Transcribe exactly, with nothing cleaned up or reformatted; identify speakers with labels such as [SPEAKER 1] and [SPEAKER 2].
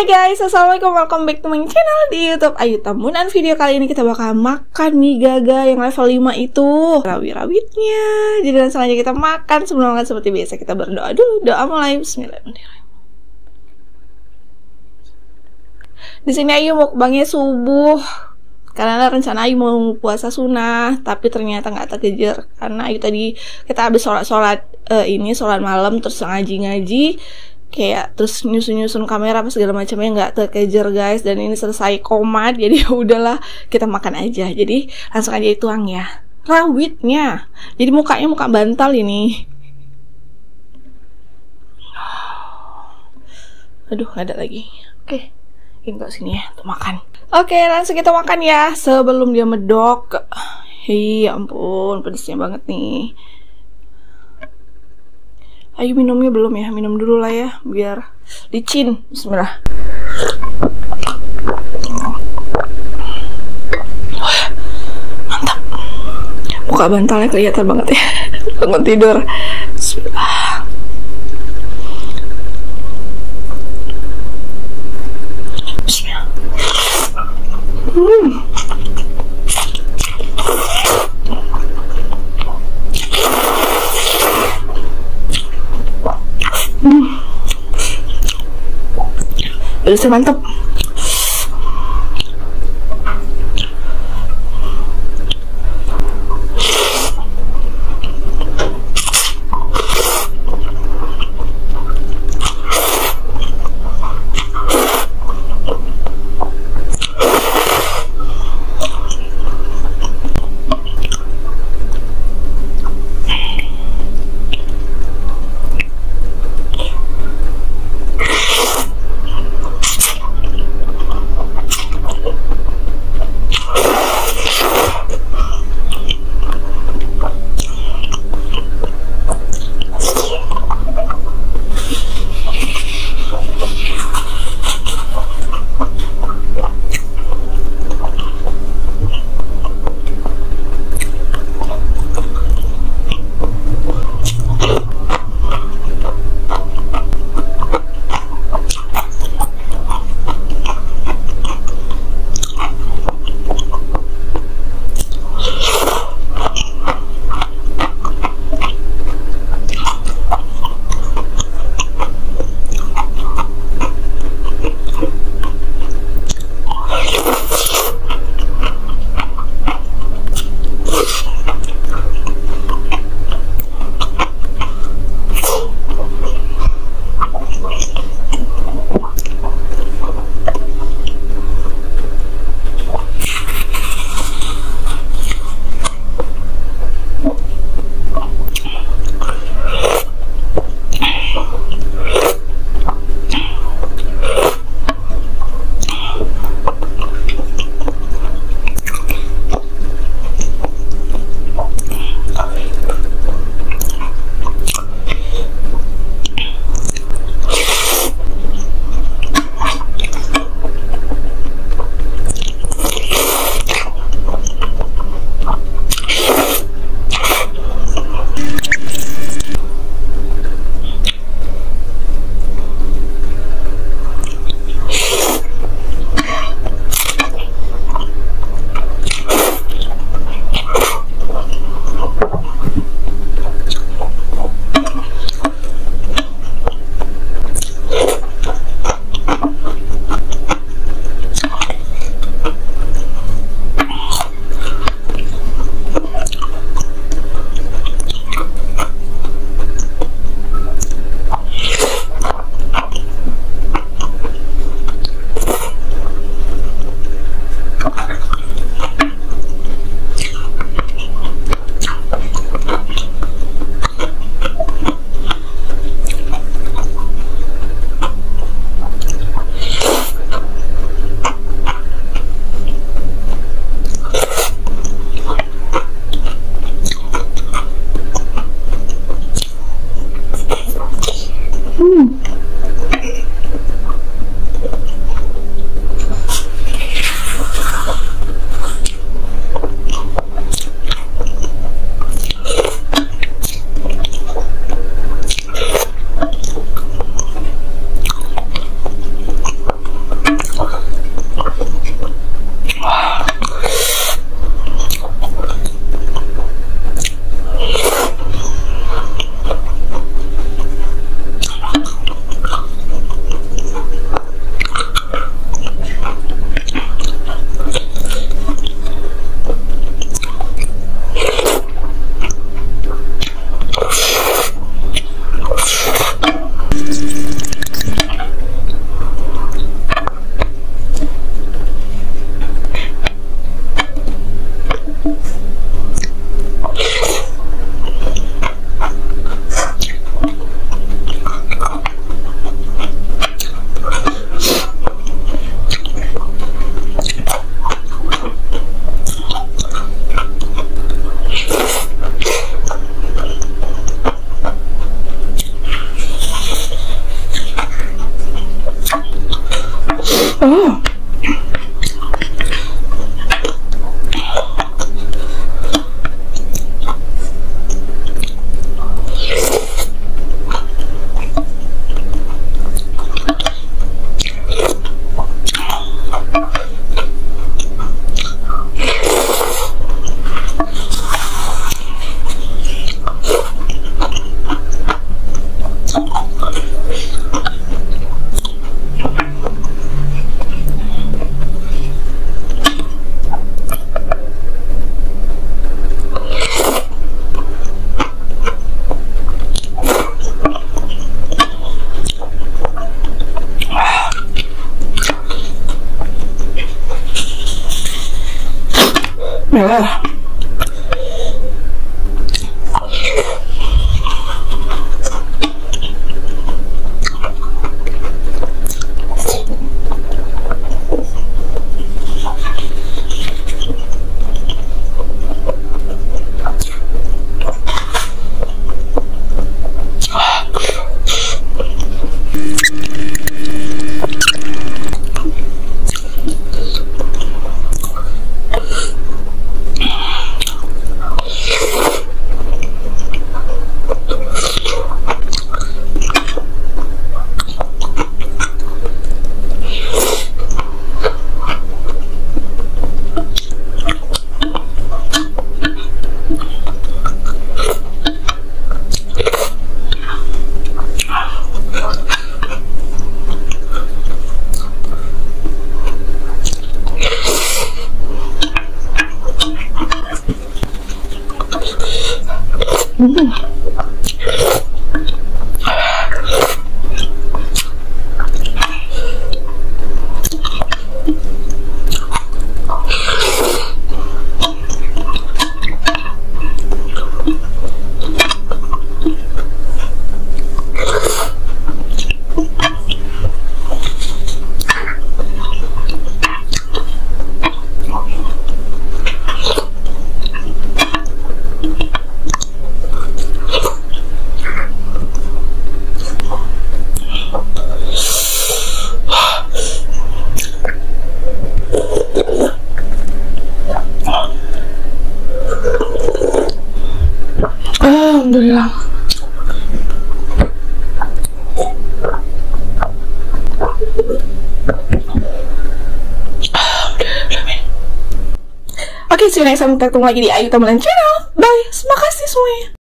[SPEAKER 1] guys, assalamualaikum, welcome back to my channel di YouTube Ayu Tambunan. Video kali ini kita bakal makan mie gaga yang level lima itu, rawit-rawitnya. Jadi langsung aja kita makan. Sebelum makan seperti biasa kita berdoa dulu. Doa mulai. Bismillahirrahmanirrahim. Di sini Ayu mau mukbangnya subuh karena rencana Ayu mau puasa sunnah, tapi ternyata nggak terkejar karena Ayu tadi kita habis sholat-sholat uh, ini sholat malam terus ngaji-ngaji kayak terus nyusun-nyusun kamera apa segala macamnya nggak terkejar guys, dan ini selesai komat jadi udahlah kita makan aja. Jadi langsung aja dituang ya rawitnya, jadi mukanya muka bantal ini. Aduh nggak ada lagi. Oke, ini kok sini ya untuk makan. Oke, langsung kita makan ya sebelum dia medok. Hei, ya ampun pedesnya banget nih. Ayo minumnya belum ya, minum dulu lah ya biar licin. Bismillah. Mantap. Muka bantalnya kelihatan banget ya. Bangun tidur. Bismillah. Bismillah. Hmm. Pedasnya mantap. Merah. Hmm. Alhamdulillah. Oke, see you next time. Kita ketemu lagi di Ayu Tamalan Channel. Bye. Terima kasih semuanya.